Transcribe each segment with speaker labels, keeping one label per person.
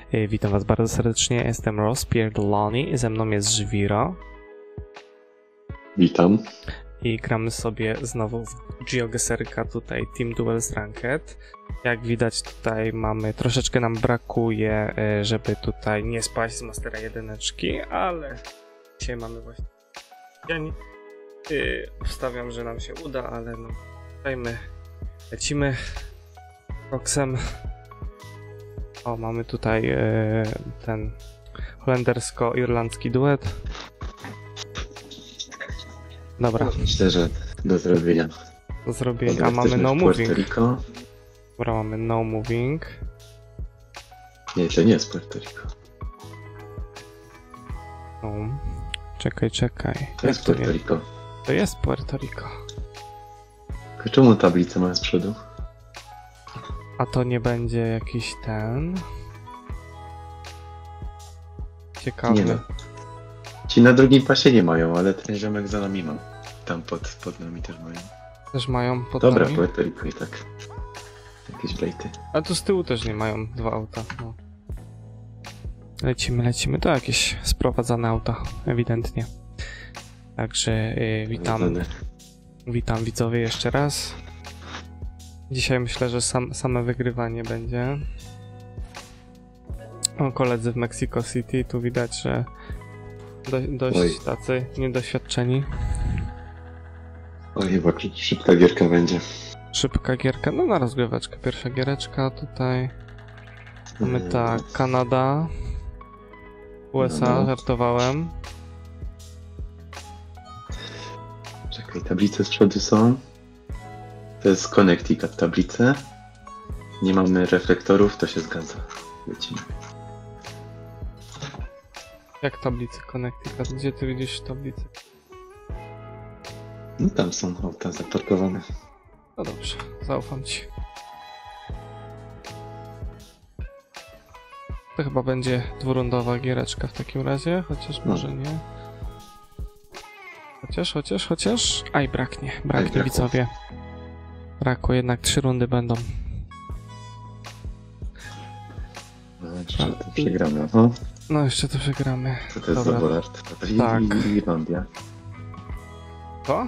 Speaker 1: Witam was bardzo serdecznie, jestem Rozpierdolony, ze mną jest Żwiro.
Speaker 2: Witam.
Speaker 1: I gramy sobie znowu w GeoGuessrka, tutaj Team Duels Ranked. Jak widać tutaj troszeczkę nam brakuje, żeby tutaj nie spaść z Mastera 1, ale dzisiaj mamy właśnie dzień. Obstawiam, że nam się uda, ale no dajmy, lecimy koksem. O, mamy tutaj ten holendersko-irlandzki duet. Dobra.
Speaker 2: Myślę, że do zrobienia.
Speaker 1: Do zrobienia.
Speaker 2: Dobra,
Speaker 1: A mamy no moving.
Speaker 2: Puerto Rico.
Speaker 1: Dobra, mamy no moving.
Speaker 2: Nie, to nie jest Puerto Rico.
Speaker 1: No. Czekaj.
Speaker 2: To jest Puerto Rico.
Speaker 1: To jest Puerto Rico.
Speaker 2: Tylko czemu tablicę ma z przodu?
Speaker 1: A to nie będzie jakiś ten... Ciekawy.
Speaker 2: Nie no. Ci na drugim pasie nie mają, ale ten ziomek za nami ma. Tam pod nami też mają.
Speaker 1: Też mają pod
Speaker 2: Dobra,
Speaker 1: nami?
Speaker 2: Puerto Rico i tak. Jakieś bejty.
Speaker 1: A tu z tyłu też nie mają dwa auta. No. Lecimy. To jakieś sprowadzane auta, ewidentnie. Także witam widzowie jeszcze raz. Dzisiaj myślę, że same wygrywanie będzie. O, koledzy w Mexico City, tu widać, że dość tacy niedoświadczeni.
Speaker 2: Oj, chyba szybka gierka będzie.
Speaker 1: Szybka gierka, no na rozgryweczkę. Pierwsza giereczka tutaj. Mamy tak, Kanada, USA, żartowałem.
Speaker 2: Czekaj, tablice z przodu są. To jest Connecticut tablice. Nie mamy reflektorów, to się zgadza. Lecimy.
Speaker 1: Jak tablicy Connecticut? Gdzie ty widzisz tablicę?
Speaker 2: No tam są auta zaparkowane.
Speaker 1: No dobrze, zaufam ci. To chyba będzie dwurundowa giereczka w takim razie, chociaż może nie. Chociaż... Aj, braknie widzowie. Brakło, jednak 3 rundy będą.
Speaker 2: No, jeszcze to przegramy. O.
Speaker 1: No, jeszcze to przegramy.
Speaker 2: Co to jest za Volart?
Speaker 1: Tak.
Speaker 2: Irlandia.
Speaker 1: Co?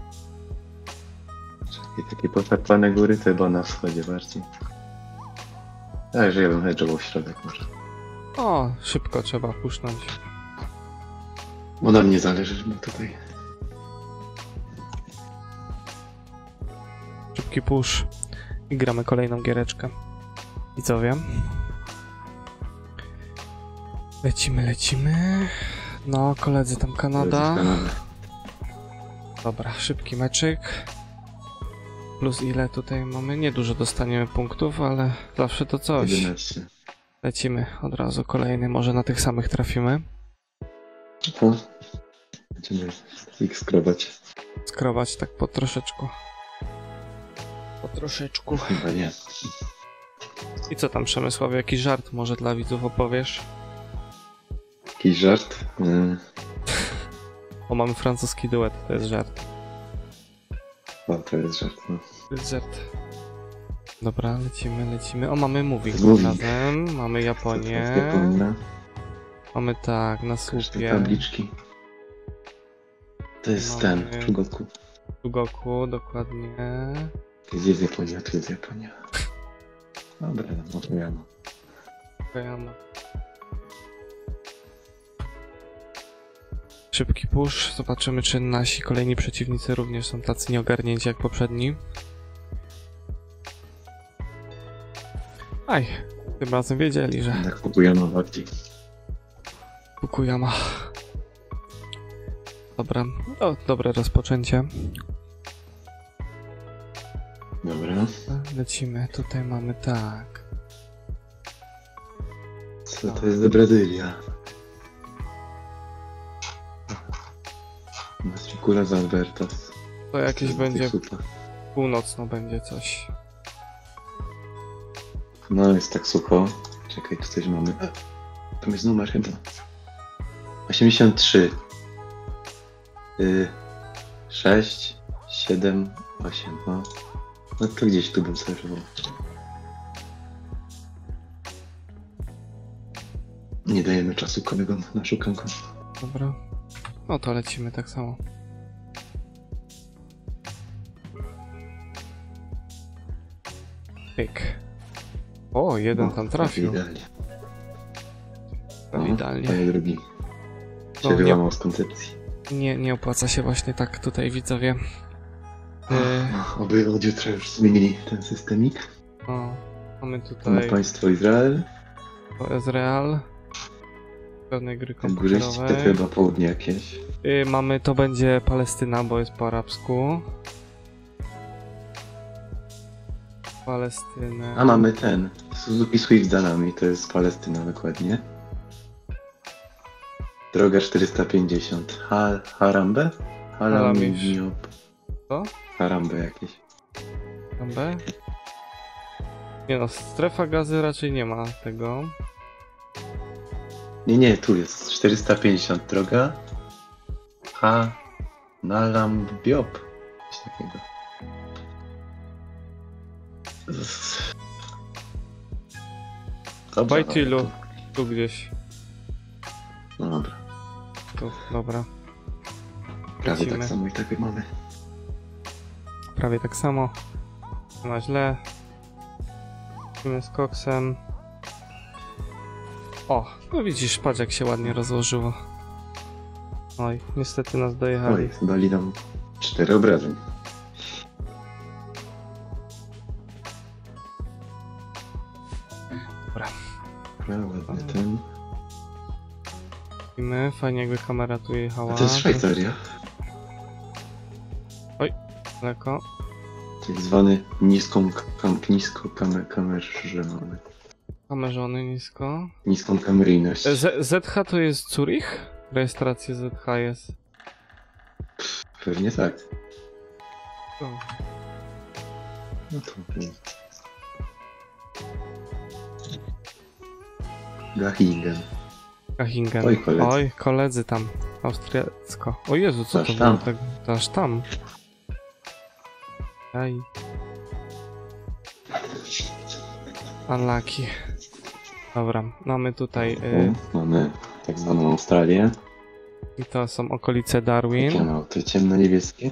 Speaker 2: Czekaj, takie potarpane góry to chyba na wschodzie bardziej. Tak, że ja bym hedżował w środek może.
Speaker 1: O, szybko trzeba pusznąć.
Speaker 2: Bo na mnie zależy, żeby tutaj...
Speaker 1: Szybki push. I gramy kolejną giereczkę. Widzowie. Lecimy. No, koledzy, tam Kanada. Dobra, szybki meczyk. Plus ile tutaj mamy? Niedużo dostaniemy punktów, ale zawsze to coś.
Speaker 2: 11.
Speaker 1: Lecimy od razu kolejny, może na tych samych trafimy.
Speaker 2: To będziemy ich skrobać.
Speaker 1: Skrobać tak po troszeczku.
Speaker 2: Chyba nie.
Speaker 1: I co tam, Przemysławie? Jakiś żart może dla widzów opowiesz?
Speaker 2: Jakiś żart?
Speaker 1: O, mamy francuski duet, to jest żart.
Speaker 2: O, to jest żart, no.
Speaker 1: To jest żart. Dobra, lecimy. O, mamy moving razem, mamy Japonię.
Speaker 2: Japonia.
Speaker 1: Mamy tak, na słupie.
Speaker 2: Tabliczki. To jest ten, Chugoku.
Speaker 1: Chugoku, dokładnie.
Speaker 2: Tu jest Japonia. Dobra, no to ja mam.
Speaker 1: Szybki push, zobaczymy, czy nasi kolejni przeciwnicy również są tacy nieogarnięci jak poprzedni. Aj, tym razem wiedzieli, że...
Speaker 2: Tak Fukuyama bardziej.
Speaker 1: Fukuyama. Dobra, no, dobre rozpoczęcie.
Speaker 2: Dobra.
Speaker 1: Lecimy, tutaj mamy tak.
Speaker 2: Co to jest za Brazylia? Mastricula z Albertas.
Speaker 1: To jakieś będzie... Północno będzie coś.
Speaker 2: No, jest tak sucho. Czekaj, tu coś mamy. Tam jest numer chyba. 83. 6, 7, 8. No to gdzieś tu bym sobie żywał. Nie dajemy czasu kolegom na szukanko.
Speaker 1: Dobra. No to lecimy tak samo. Pyk. O, jeden tam trafił.
Speaker 2: Idealnie.
Speaker 1: Idealnie.
Speaker 2: A ja drugi.
Speaker 1: No,
Speaker 2: Się
Speaker 1: nie-
Speaker 2: wyłamał z koncepcji.
Speaker 1: Nie opłaca się właśnie tak tutaj, widzowie.
Speaker 2: Oby od jutra już zmienili ten systemik.
Speaker 1: O, mamy
Speaker 2: To ma
Speaker 1: tutaj
Speaker 2: państwo Izrael.
Speaker 1: Ezreal. Pewnej gry
Speaker 2: Górzyści to
Speaker 1: komputerowej.
Speaker 2: chyba południe jakieś.
Speaker 1: Mamy, to będzie Palestyna, bo jest po arabsku. Palestynę.
Speaker 2: A mamy ten. Suzuki Swift za nami, to jest Palestyna dokładnie. Droga 450. Harambe?
Speaker 1: Haramisz. Co?
Speaker 2: Harambe jakieś.
Speaker 1: Tam B? Nie no, strefa gazy raczej nie ma tego.
Speaker 2: Nie, tu jest 450 droga. Nalambiop. Coś takiego. Dobrze,
Speaker 1: Bajtilu.
Speaker 2: dobra,
Speaker 1: Tu gdzieś.
Speaker 2: No dobra.
Speaker 1: Tu, dobra.
Speaker 2: Prawie
Speaker 1: Lecimy.
Speaker 2: tak samo i tak mamy.
Speaker 1: Prawie tak samo. Nie ma źle. Lecimy z koksem. O, no widzisz, patrz jak się ładnie rozłożyło. Oj, niestety nas dojechali.
Speaker 2: Oj, dali nam 4 obrażeń.
Speaker 1: Dobra.
Speaker 2: Dobra, ładny ten.
Speaker 1: Widzimy, fajnie jakby kamera tu jechała.
Speaker 2: A to jest Szwajcaria.
Speaker 1: Daleko.
Speaker 2: Tak zwany nisko kamerze mamy.
Speaker 1: Kamerzony nisko.
Speaker 2: Niską kameryjność.
Speaker 1: ZH to jest Zurich? Rejestracja ZH jest.
Speaker 2: Pewnie tak.
Speaker 1: O,
Speaker 2: No to... Gachingen.
Speaker 1: Kahingen.
Speaker 2: Oj, koledzy.
Speaker 1: Oj, koledzy tam. Austriacko. O Jezu, co
Speaker 2: Aż
Speaker 1: to
Speaker 2: tam.
Speaker 1: było? Tak, to aż tam. Aj. Unlucky. Dobra, mamy tutaj...
Speaker 2: Mamy tak zwaną Australię.
Speaker 1: I to są okolice
Speaker 2: Jakie
Speaker 1: Darwin.
Speaker 2: ma auto? Ciemno-niebieskie?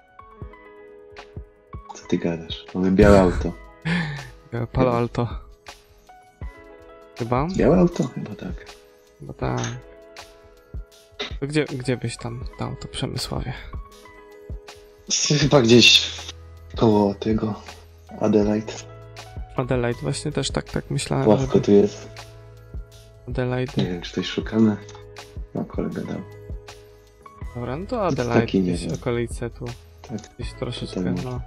Speaker 2: Co ty gadasz? Mamy białe auto.
Speaker 1: Palo Alto. Chyba?
Speaker 2: Białe auto? Chyba tak.
Speaker 1: Chyba tak. To gdzie byś tam dał to Przemysławie?
Speaker 2: Chyba gdzieś koło tego Adelaide.
Speaker 1: Adelaide, właśnie też tak myślałem,
Speaker 2: Płasko
Speaker 1: żeby
Speaker 2: tu jest.
Speaker 1: Adelaide.
Speaker 2: Nie wiem, czy coś szukamy. No, kolega dał.
Speaker 1: Dobra, no to Adelaide,
Speaker 2: taki, nie
Speaker 1: gdzieś
Speaker 2: wiem.
Speaker 1: okolice tu.
Speaker 2: Tak.
Speaker 1: Gdzieś troszeczkę,
Speaker 2: Potem-
Speaker 1: no.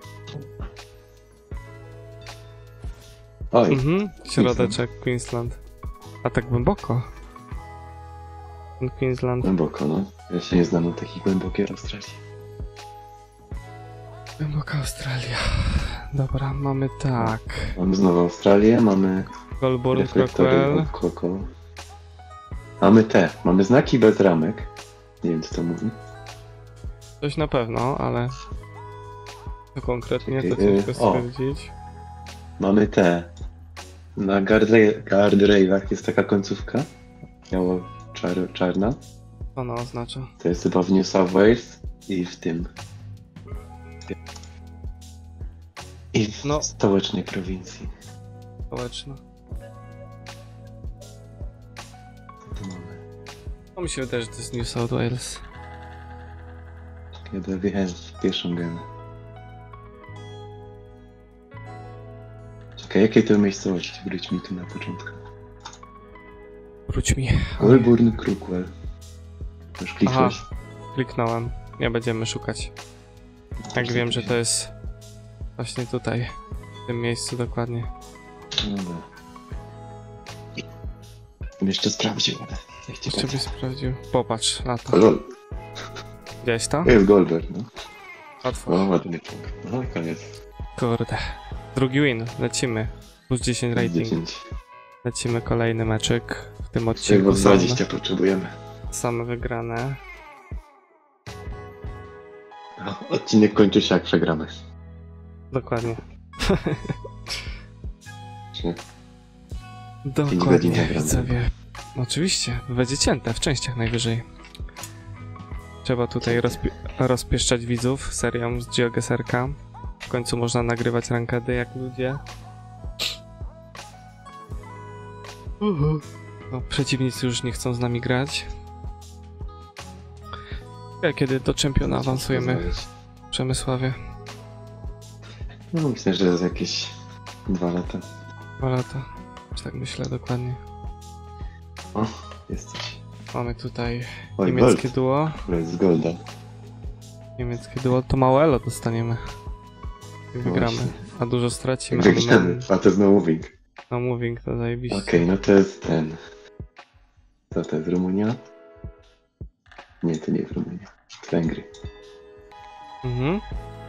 Speaker 2: Oj,
Speaker 1: Mhm, środeczek, Queensland. A tak głęboko? Ten Queensland.
Speaker 2: głęboko, no. Ja się nie znam na takiej głębokiej Australii.
Speaker 1: Głęboka Australia. Dobra, mamy tak.
Speaker 2: Mamy znowu Australię, mamy
Speaker 1: Goulburn,
Speaker 2: reflektory
Speaker 1: Crockwell.
Speaker 2: koło. Mamy te, mamy znaki bez ramek. Nie wiem, co to mówi.
Speaker 1: Coś na pewno, ale... To konkretnie to
Speaker 2: Czekaj,
Speaker 1: ciężko
Speaker 2: o.
Speaker 1: stwierdzić.
Speaker 2: Mamy te. Na guardrailach jest taka końcówka. Miało czarna.
Speaker 1: Co ona oznacza?
Speaker 2: To jest chyba w New South Wales i w tym. I w
Speaker 1: No.
Speaker 2: stołecznej prowincji.
Speaker 1: Społeczna.
Speaker 2: Co tu mamy?
Speaker 1: No mi się wydaje, że to jest New South Wales.
Speaker 2: Ja wjechałem w pierwszą genę. Czekaj, jakie to miejscowości? Wróć mi tu na początku.
Speaker 1: Wróć mi.
Speaker 2: Goulburn, Crockwell. Już kliknąłeś?
Speaker 1: Kliknąłem. Nie będziemy szukać. Jak wiem, że to jest właśnie tutaj, w tym miejscu dokładnie.
Speaker 2: Dobra. Jeszcze sprawdził, ale niech ci
Speaker 1: Jeszcze byś sprawdził. Popatrz na to.
Speaker 2: Lol,
Speaker 1: Widziałeś to?
Speaker 2: jest Goldberg, no.
Speaker 1: Łatwo.
Speaker 2: O, ładny punkt. No i koniec.
Speaker 1: Kurde. Drugi win. Lecimy. Plus 10 rating.
Speaker 2: 10.
Speaker 1: Lecimy kolejny meczyk. W tym
Speaker 2: Czego
Speaker 1: odcinku
Speaker 2: z 20 potrzebujemy.
Speaker 1: same wygrane.
Speaker 2: No, odcinek kończy się jak przegramy.
Speaker 1: Dokładnie.
Speaker 2: Czy 5 godzin
Speaker 1: Dokładnie,
Speaker 2: nagrane.
Speaker 1: widzowie. Oczywiście, będzie cięte w częściach najwyżej. Trzeba tutaj rozpieszczać widzów serią z GeoGuessrka. W końcu można nagrywać rankedy jak ludzie. No, przeciwnicy już nie chcą z nami grać. Kiedy do czempiona awansujemy w Przemysławie?
Speaker 2: No myślę, że za jakieś 2 lata.
Speaker 1: 2 lata. Już tak myślę dokładnie.
Speaker 2: O, jesteś.
Speaker 1: Mamy tutaj
Speaker 2: Oj,
Speaker 1: niemieckie
Speaker 2: gold.
Speaker 1: duo.
Speaker 2: Z golda.
Speaker 1: Niemieckie duo to małe elo dostaniemy. I wygramy.
Speaker 2: Właśnie.
Speaker 1: A dużo stracimy.
Speaker 2: Wygramy, a to jest no moving.
Speaker 1: No moving to zajebiście.
Speaker 2: Okej, no to jest ten... Co to jest, Rumunia? Nie, to nie jest Rumunia. To Węgry.
Speaker 1: Mhm.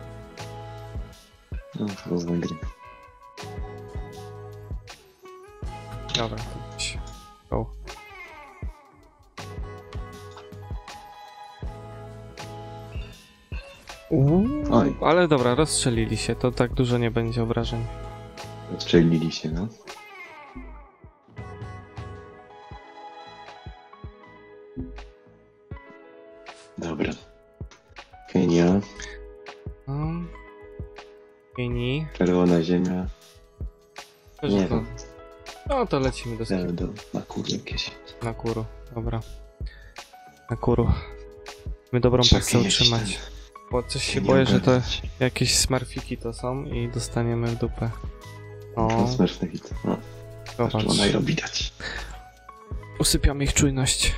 Speaker 2: No, to z Węgry.
Speaker 1: Dobra, to być. Go.
Speaker 2: Oj.
Speaker 1: Ale dobra, rozstrzelili się, to tak dużo nie będzie obrażeń.
Speaker 2: Strzelili się, no. Dobra. Kenia,
Speaker 1: Kenii.
Speaker 2: czerwona ziemia.
Speaker 1: Też
Speaker 2: Nie
Speaker 1: to.
Speaker 2: wiem,
Speaker 1: No to lecimy do sklepu.
Speaker 2: do Makur jakieś.
Speaker 1: Na kuru, dobra. Na kuru. My dobrą
Speaker 2: Czekaj,
Speaker 1: pasę
Speaker 2: jeszcze.
Speaker 1: utrzymać. Bo coś się
Speaker 2: Nie
Speaker 1: boję, że to
Speaker 2: ogarnąć.
Speaker 1: jakieś smarfiki to są i dostaniemy w dupę.
Speaker 2: To
Speaker 1: O,
Speaker 2: smaczny hit. No,
Speaker 1: zobacz.
Speaker 2: ona ją widać.
Speaker 1: Usypiamy ich czujność.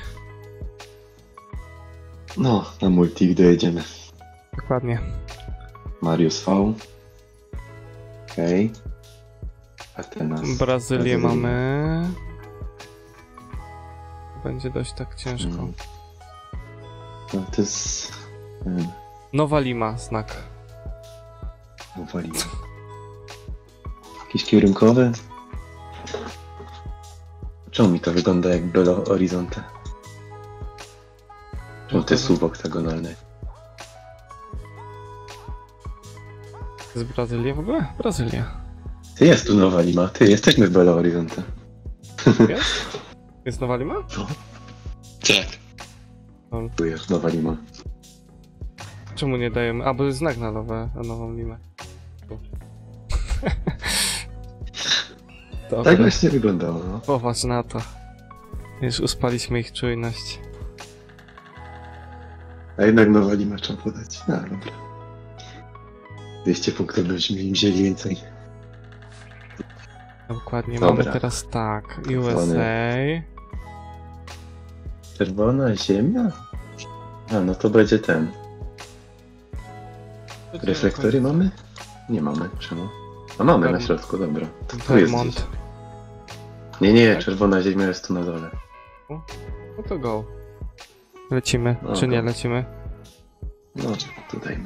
Speaker 2: No, na multi dojedziemy.
Speaker 1: Dokładnie.
Speaker 2: Marius V. Okej. Atenas.
Speaker 1: Brazylię
Speaker 2: Brazylia.
Speaker 1: mamy. Będzie dość tak ciężko.
Speaker 2: No, to jest...
Speaker 1: Nowa Lima, znak.
Speaker 2: Uwaliło. Jakiś kierunkowy? Czemu mi to wygląda jak Belo Horizonte? Czemu to jest słup oktagonalny?
Speaker 1: To jest Brazylia w ogóle? Brazylia.
Speaker 2: Ty, jest tu Nowa Lima. Ty, jesteśmy w Belo Horizonte.
Speaker 1: Jest? Jest Nowa Lima?
Speaker 2: Tak.
Speaker 1: No,
Speaker 2: Tu jest Nowa Lima.
Speaker 1: czemu nie dajemy? A, bo jest znak na nową Limę. Tu. Dobra.
Speaker 2: Tak właśnie wyglądało, no.
Speaker 1: Popatrz na to. Już uspaliśmy ich czujność.
Speaker 2: A jednak Nowa Lima trzeba podać. No, dobra. 200 punktów byśmy im wzięli więcej.
Speaker 1: Dokładnie,
Speaker 2: Dobra.
Speaker 1: mamy teraz tak. USA.
Speaker 2: Czerwona ziemia? A, no to będzie ten. Reflektory mamy? Nie mamy, czemu? A mamy na środku, dobra. To tu jest
Speaker 1: Vermont.
Speaker 2: gdzieś. Nie,
Speaker 1: Tak?
Speaker 2: czerwona ziemia jest tu na dole.
Speaker 1: No to go. Lecimy,
Speaker 2: No,
Speaker 1: czy nie
Speaker 2: go.
Speaker 1: lecimy?
Speaker 2: No, tu dajmy.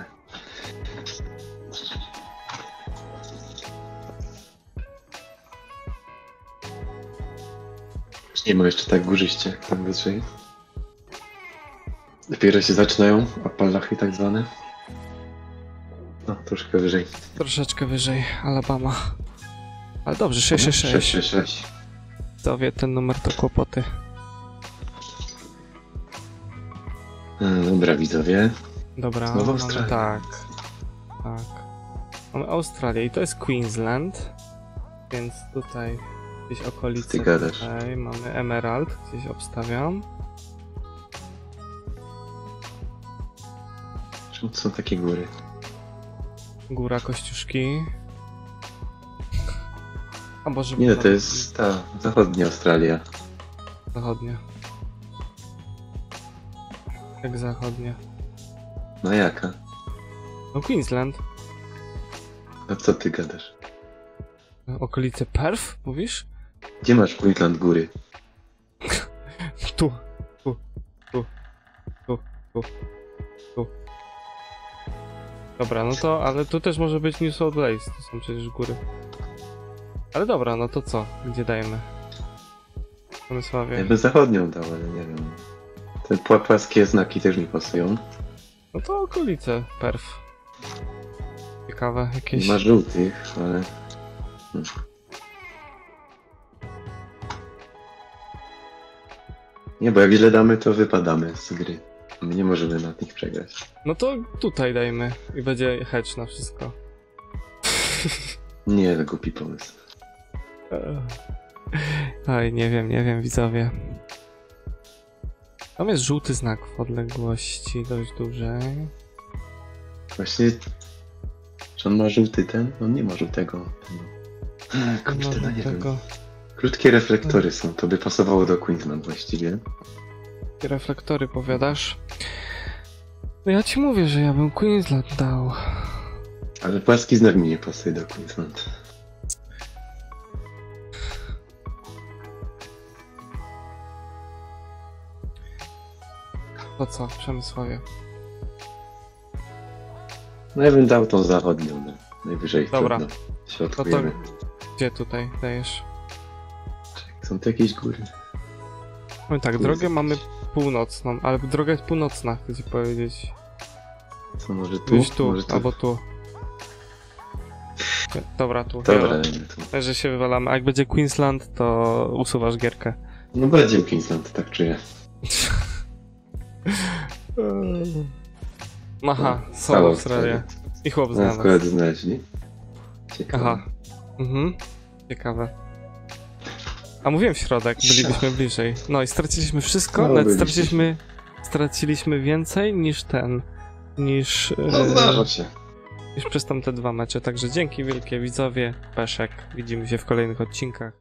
Speaker 2: Nie ma jeszcze tak górzyście, tam wyżej. Dopiero się zaczynają Appalachy tak zwane. No, troszkę wyżej.
Speaker 1: Troszeczkę wyżej, Alabama. Ale dobrze, 666.
Speaker 2: 666.
Speaker 1: To wie, ten numer to kłopoty.
Speaker 2: Dobra, widzowie.
Speaker 1: Dobra,
Speaker 2: Znowu
Speaker 1: mamy
Speaker 2: Australia.
Speaker 1: tak. Tak. Mamy Australię i to jest Queensland. Więc tutaj gdzieś okolice.
Speaker 2: Ty gadasz.
Speaker 1: Tutaj mamy Emerald, gdzieś obstawiam.
Speaker 2: Czemu to są takie góry?
Speaker 1: Góra Kościuszki. A Boże,
Speaker 2: Nie, to jest ta zachodnia Australia.
Speaker 1: zachodnia. Jak zachodnia?
Speaker 2: No jaka?
Speaker 1: No Queensland.
Speaker 2: No co ty gadasz?
Speaker 1: Okolice Perth, mówisz?
Speaker 2: Gdzie masz Queensland góry?
Speaker 1: Tu. Dobra, no to, ale tu też może być New South Wales, to są przecież góry. Ale dobra, no to co? Gdzie dajemy?
Speaker 2: Ja
Speaker 1: Przemysławie.
Speaker 2: bym zachodnią dał, ale nie wiem. Te płaskie znaki też mi pasują.
Speaker 1: No to okolice Perth. Ciekawe, jakieś...
Speaker 2: Nie ma żółtych, ale... Nie, bo jak źle damy, to wypadamy z gry. My nie możemy na nich przegrać.
Speaker 1: No to tutaj dajmy i będzie hedge na wszystko.
Speaker 2: Nie, to głupi pomysł.
Speaker 1: Oj, nie wiem, widzowie. Tam jest żółty znak w odległości dość dużej.
Speaker 2: Właśnie... Czy on ma żółty ten? On nie ma żółtego. Kurde, no nie wiem. Krótkie reflektory są, to by pasowało do Queensland właściwie.
Speaker 1: Takie reflektory powiadasz? No ja ci mówię, że ja bym Queensland dał.
Speaker 2: Ale płaski znak mi nie pasuje do Queensland.
Speaker 1: To co, Przemysławie?
Speaker 2: No ja bym dał tą zachodnią, no. Najwyżej
Speaker 1: Dobra.
Speaker 2: trudno. Środkujemy.
Speaker 1: Gdzie tutaj dajesz?
Speaker 2: Są tu jakieś góry.
Speaker 1: No tak, drogę mamy północną, ale droga jest północna, chcę ci powiedzieć.
Speaker 2: Co, może tu?
Speaker 1: Gdzieś tu,
Speaker 2: Może tu?
Speaker 1: albo tu. Nie, dobra, tu.
Speaker 2: Dobra,
Speaker 1: Ja,
Speaker 2: dajmy tu.
Speaker 1: że się wywalamy. A jak będzie Queensland, to usuwasz gierkę.
Speaker 2: No będzie Queensland, tak czuję.
Speaker 1: Aha,
Speaker 2: No,
Speaker 1: są
Speaker 2: cała
Speaker 1: Australia. I chłop
Speaker 2: Nas
Speaker 1: znalazł.
Speaker 2: koledzy znaleźli. Ciekawe.
Speaker 1: Aha. Mhm. Ciekawe. A mówiłem w środek, bylibyśmy bliżej. No i straciliśmy wszystko,
Speaker 2: No,
Speaker 1: nawet
Speaker 2: byliśmy.
Speaker 1: straciliśmy więcej niż ten, niż
Speaker 2: No zdarza się.
Speaker 1: przez tamte 2 mecze. Także dzięki wielkie widzowie, Peszek. Widzimy się w kolejnych odcinkach.